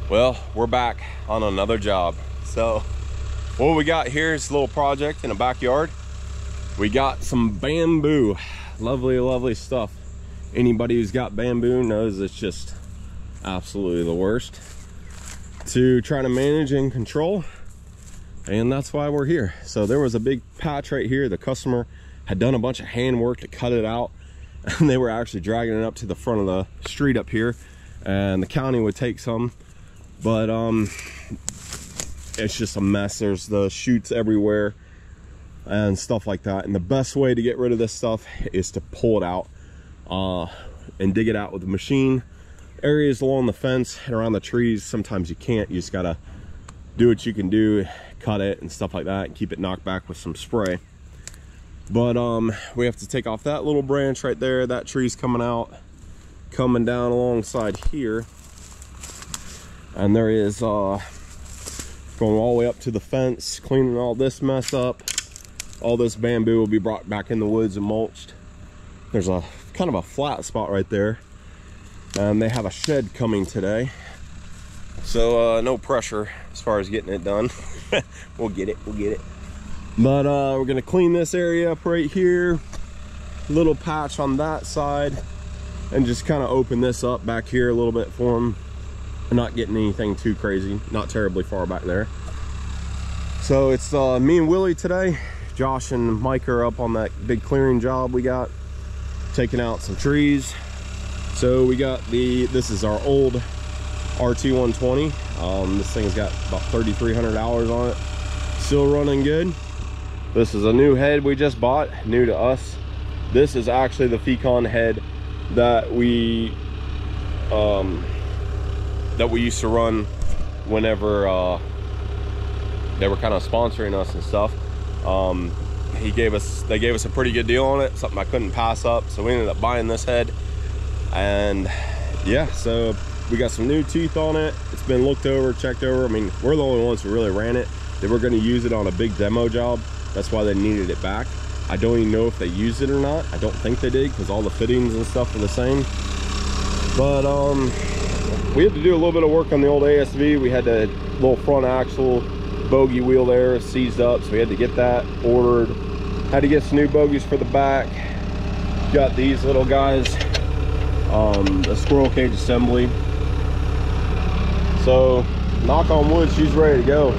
Well, we're back on another job. So what we got here is a little project in a backyard. We got some bamboo. Lovely, lovely stuff. Anybody who's got bamboo knows it's just absolutely the worst to try to manage and control, and that's why we're here. So there was a big patch right here. The customer had done a bunch of hand work to cut it out, and they were actually dragging it up to the front of the street up here, and the county would take some, but it's just a mess. There's the chutes everywhere and stuff like that, and the best way to get rid of this stuff is to pull it out and dig it out with the machine. Areas along the fence and around the trees, sometimes you can't. You just gotta do what you can do, cut it and stuff like that, and keep it knocked back with some spray. But we have to take off that little branch right there. That tree's coming out, coming down alongside here, and there is going all the way up to the fence, cleaning all this mess up. All this bamboo will be brought back in the woods and mulched. There's a kind of a flat spot right there, and they have a shed coming today, so no pressure as far as getting it done. we'll get it. But we're gonna clean this area up right here, little patch on that side, and just kind of open this up back here a little bit for them. Not getting anything too crazy, not terribly far back there. So it's me and Willie today. Josh and Mike are up on that big clearing job we got, taking out some trees. So we got this is our old RT120. This thing's got about 3,300 hours on it, still running good. This is a new head we just bought, new to us. This is actually the Fecon head that we used to run whenever they were kind of sponsoring us and stuff. They gave us a pretty good deal on it, something I couldn't pass up, so we ended up buying this head. And yeah, so we got some new teeth on it. It's been looked over, checked over. I mean, we're the only ones who really ran it. They were going to use it on a big demo job, that's why they needed it back. I don't even know if they used it or not. I don't think they did, because all the fittings and stuff are the same. But we had to do a little bit of work on the old ASV. We had the little front axle bogey wheel there seized up, so we had to get that ordered. Had to get some new bogies for the back. Got these little guys, the squirrel cage assembly. So knock on wood, she's ready to go.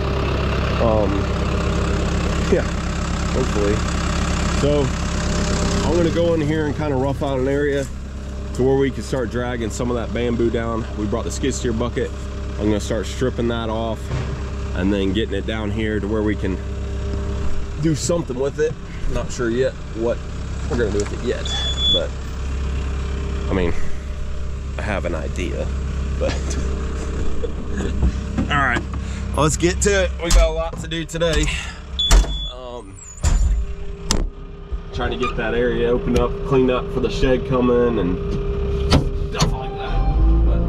Yeah, hopefully. So I'm gonna go in here and kind of rough out an area to where we can start dragging some of that bamboo down. We brought the skid steer bucket. I'm gonna start stripping that off and then getting it down here to where we can do something with it. Not sure yet what we're gonna do with it yet, but I mean, I have an idea. But all right, let's get to it. We got a lot to do today. Trying to get that area opened up, cleaned up for the shed coming and stuff like that. But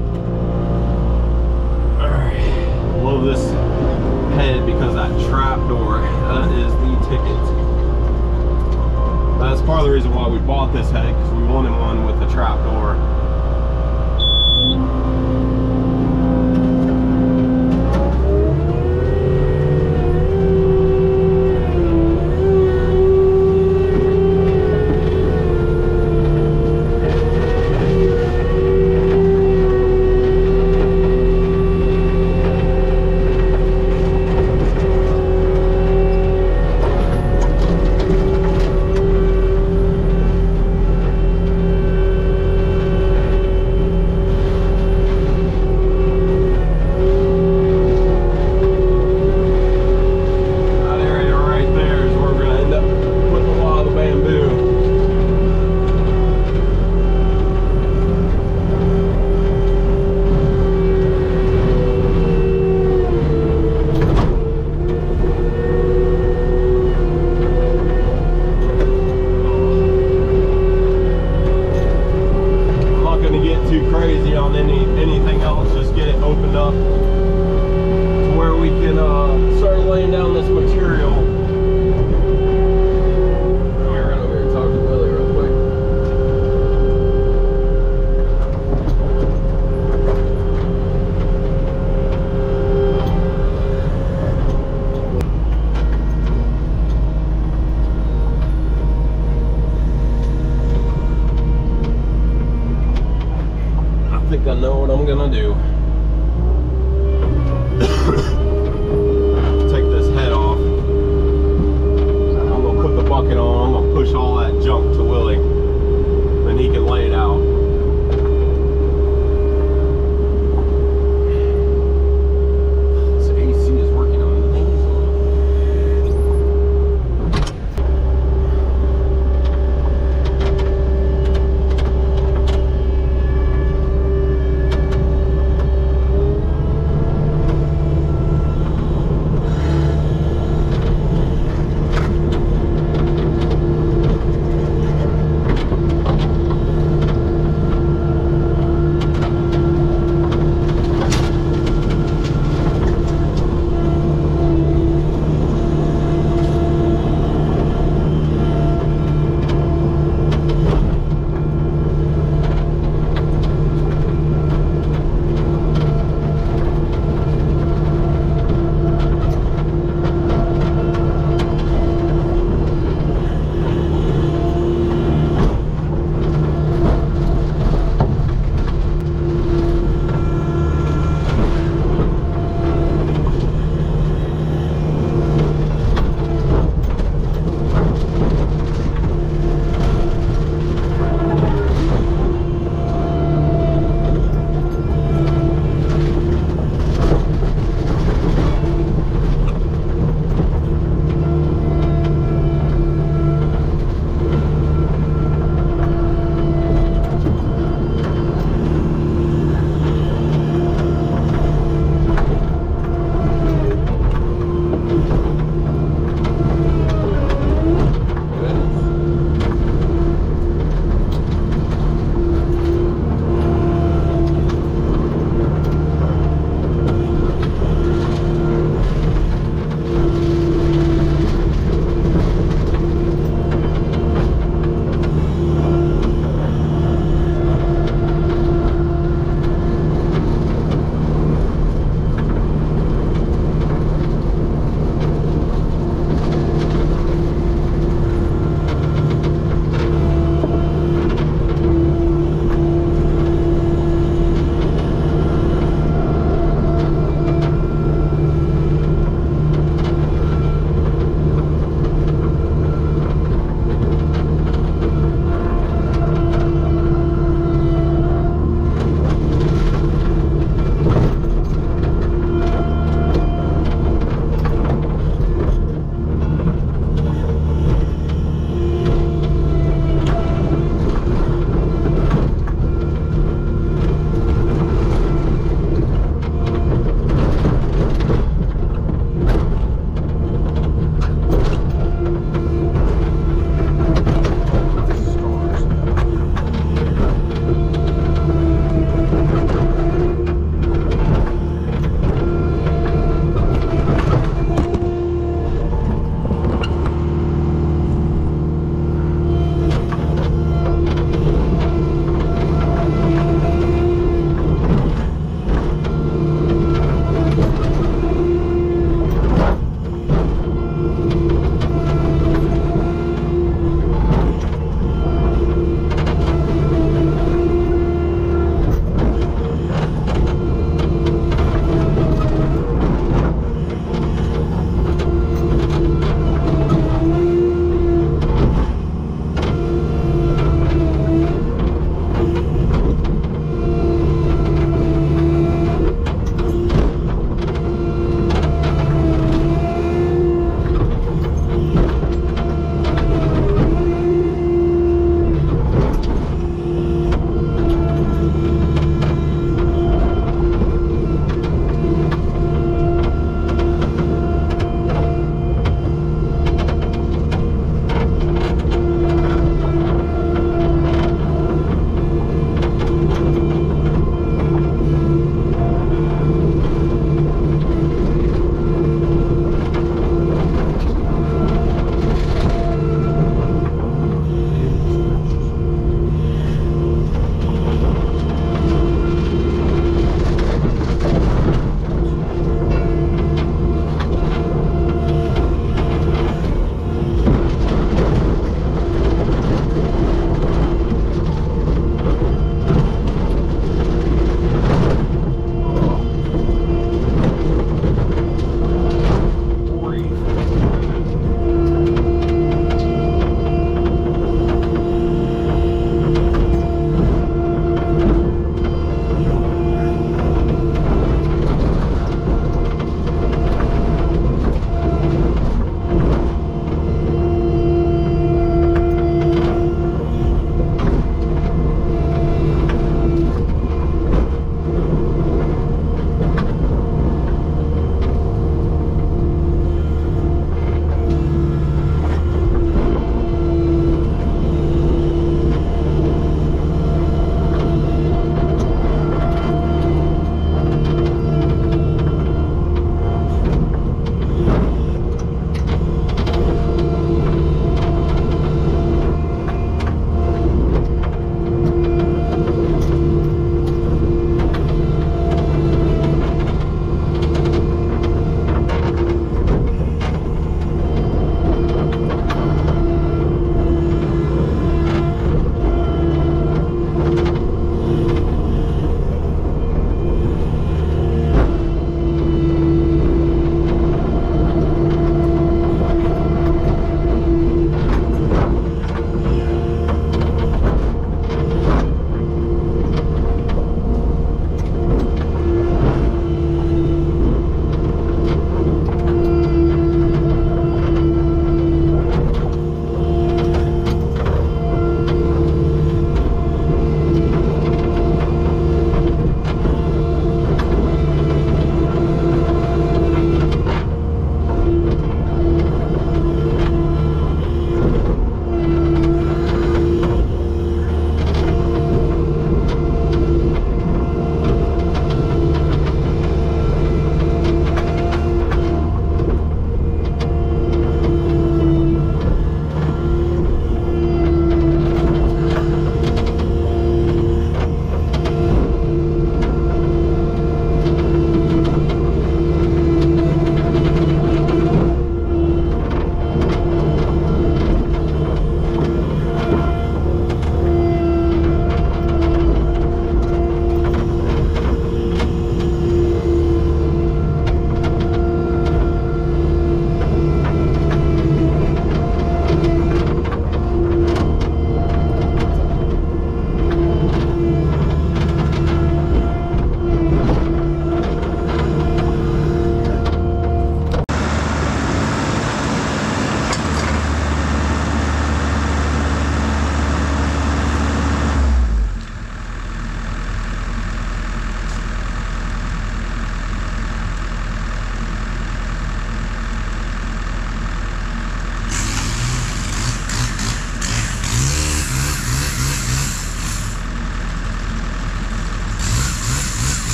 all right, love this head because that trap door, that is the ticket. That's part of the reason why we bought this head, because we wanted one with the trap door. Take this head off. I'm gonna put the bucket on. I'm gonna push all that junk to Willie, then he can lay it out. This AC is working amazing.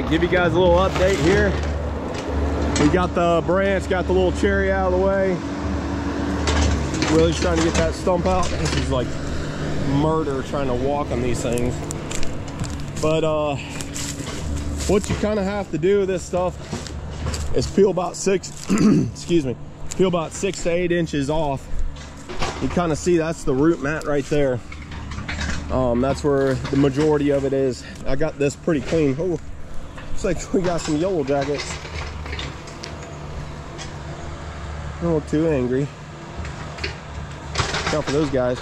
right, give you guys a little update here. We got the branch, got the little cherry out of the way. Willie's trying to get that stump out. This is like murder trying to walk on these things. But what you kind of have to do with this stuff is peel about excuse me, peel about 6 to 8 inches off. You kind of see that's the root mat right there. That's where the majority of it is. I got this pretty clean. Oh, looks like we got some yellow jackets. Don't look too angry. Look out for those guys.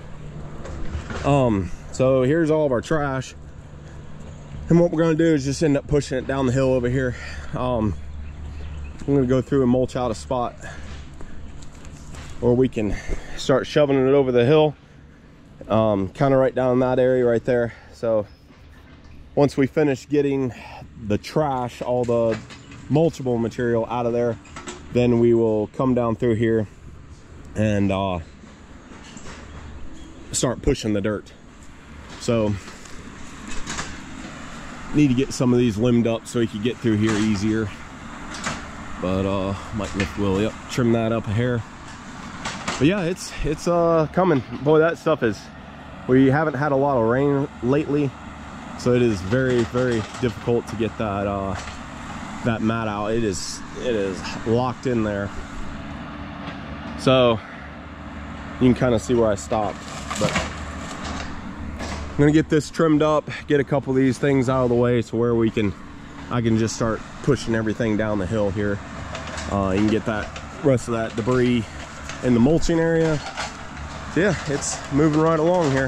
So here's all of our trash. And what we're gonna do is just end up pushing it down the hill over here. I'm gonna go through and mulch out a spot where we can start shoving it over the hill. Kind of right down in that area right there. So once we finish getting the trash, all the mulchable material out of there, then we will come down through here and start pushing the dirt. So need to get some of these limbed up so we can get through here easier. But might lift Willie up, trim that up a hair. But yeah, it's coming. Boy, that stuff is, we haven't had a lot of rain lately, so it is very, very difficult to get that that mat out. It is locked in there. So you can kind of see where I stopped. But I'm gonna get this trimmed up, get a couple of these things out of the way so where I can just start pushing everything down the hill here. You can get that rest of that debris in the mulching area. So yeah, it's moving right along here.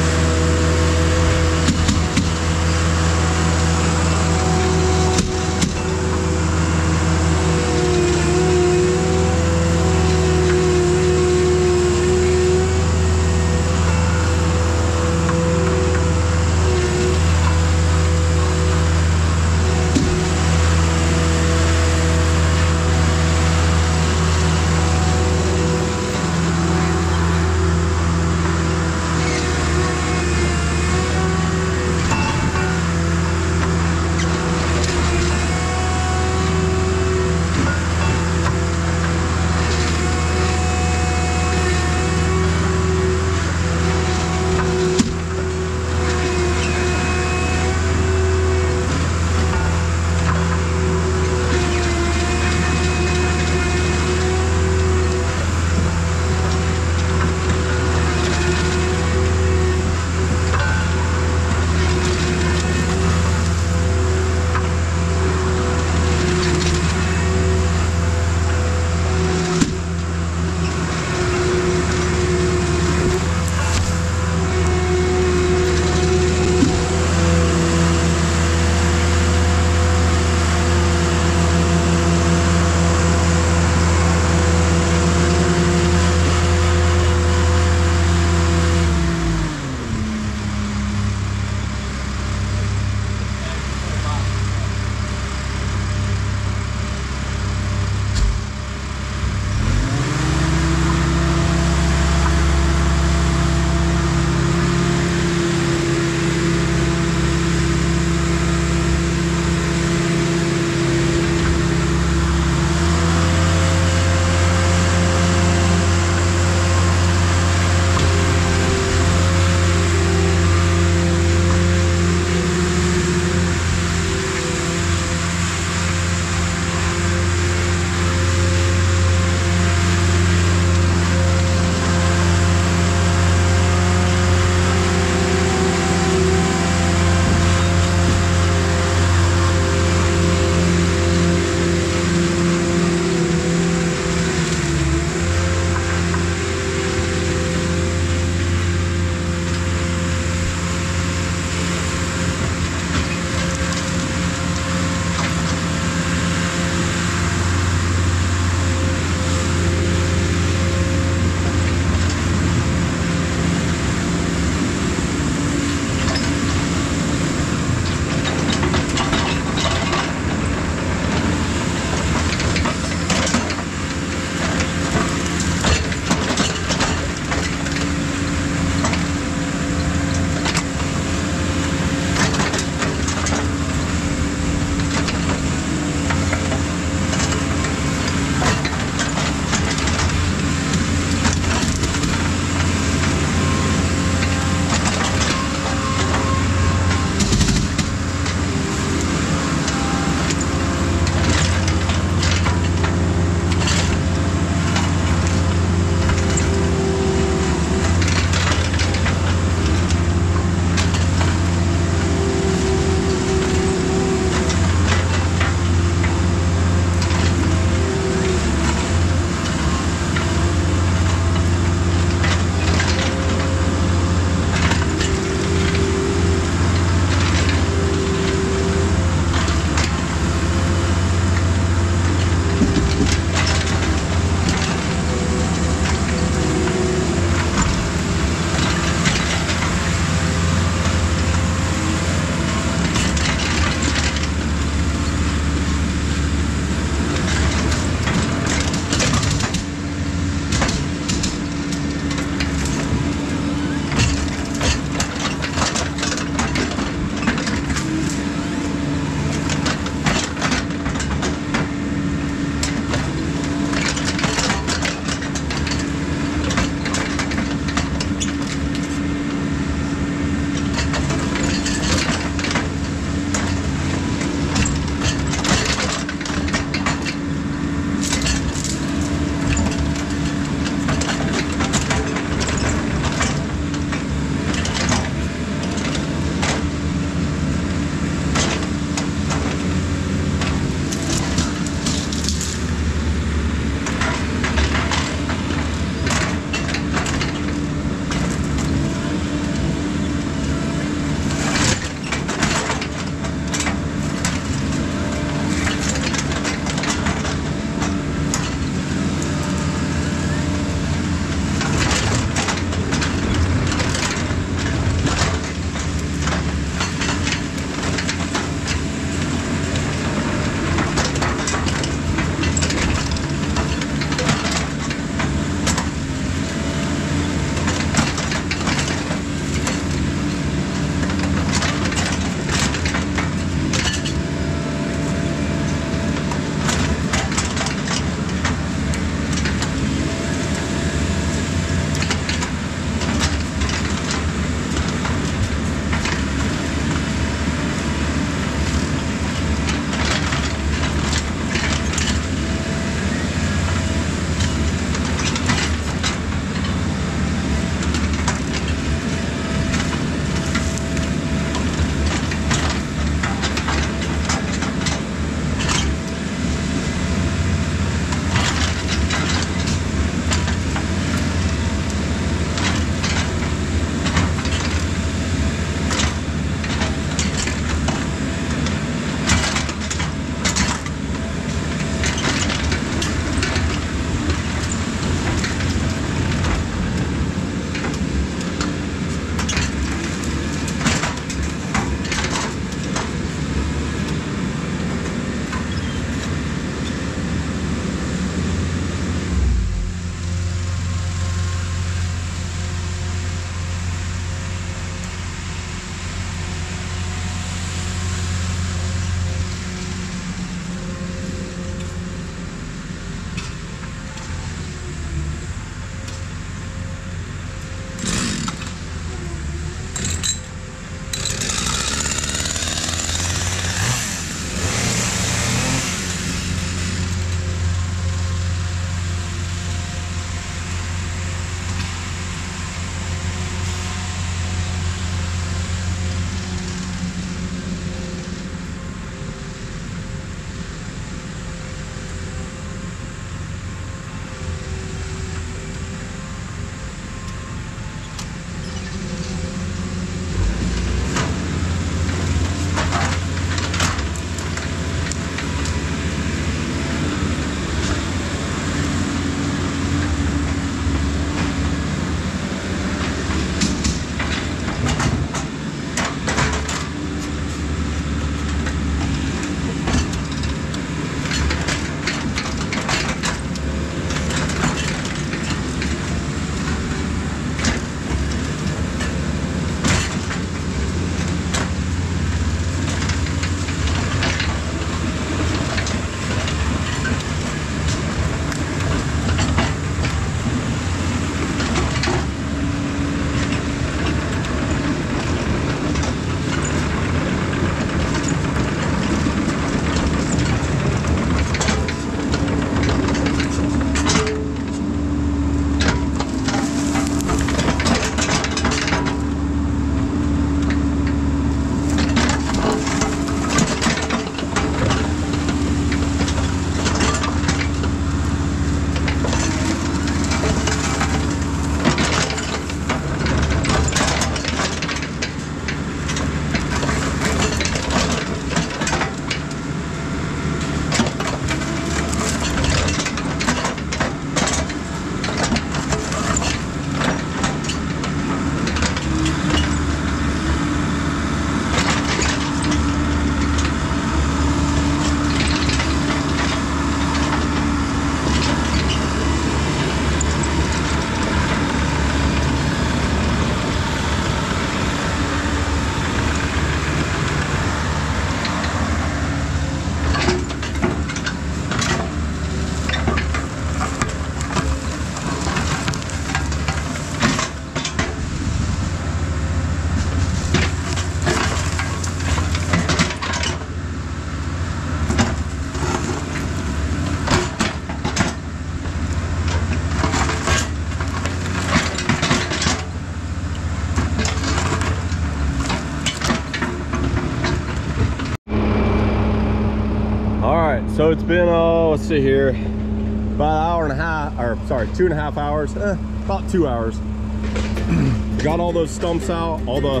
So it's been, let's see here, about an hour and a half, or sorry, 2.5 hours, about 2 hours. Got all those stumps out, all the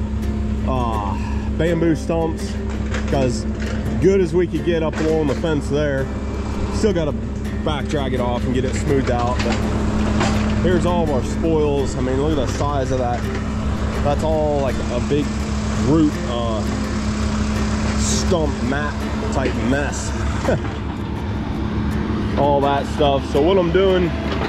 bamboo stumps, because good as we could get up along the fence there, still got to back drag it off and get it smoothed out. But here's all of our spoils. I mean, look at the size of that. That's all like a big root stump mat type mess. All that stuff. So what I'm doing,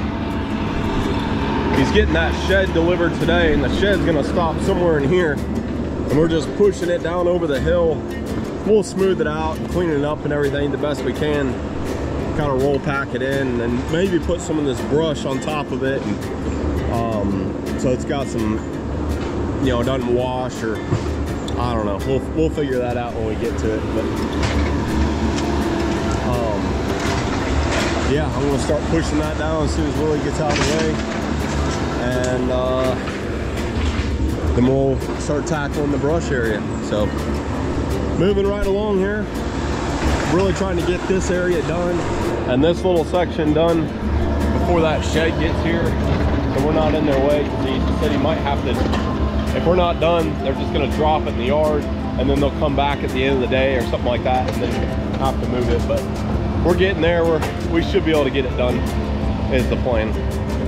he's getting that shed delivered today, and the shed's gonna stop somewhere in here, and we're just pushing it down over the hill. We'll smooth it out and clean it up and everything the best we can, kind of roll pack it in, and maybe put some of this brush on top of it, and so it's got some, you know, it doesn't wash, or I don't know, we'll figure that out when we get to it. But yeah, I'm gonna start pushing that down as soon as Willie gets out of the way, and then we'll start tackling the brush area. So moving right along here, really trying to get this area done and this little section done before that shed gets here, so we're not in their way, because he said he might have to, if we're not done, they're just going to drop it in the yard, and then they'll come back at the end of the day or something like that, and then have to move it. But we're getting there. We should be able to get it done, is the plan.